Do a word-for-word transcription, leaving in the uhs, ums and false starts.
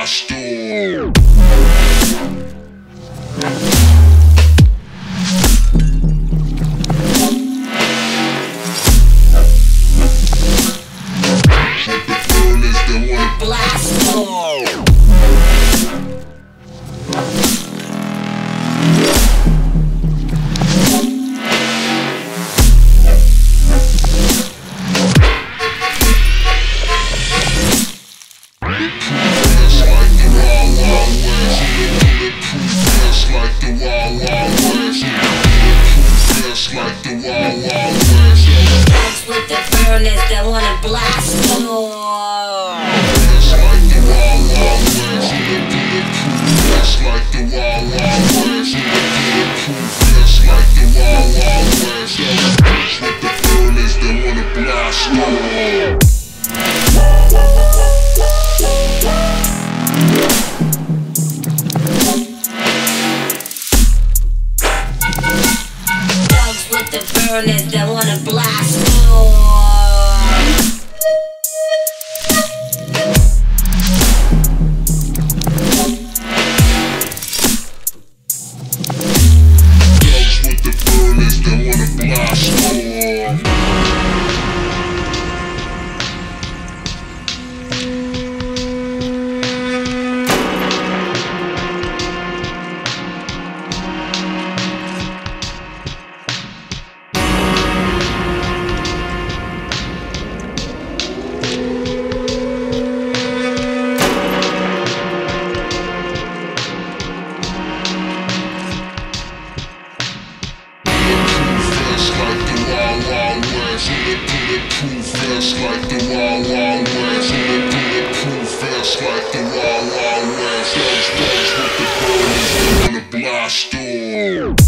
blast off. With the furnace that wanna blast more. It's like the Wild Wild West. It's like the Wild Wild West. It's like the Wild Wild West. It's with the furnace that wanna blast more. With the furnace that wanna blast more. Dogs with the furnace that wanna blast more. Fast like the Wild Wild West. Bulletproof fast like the Wild Wild West. Dogs, dogs with the furnace that wanna blast off.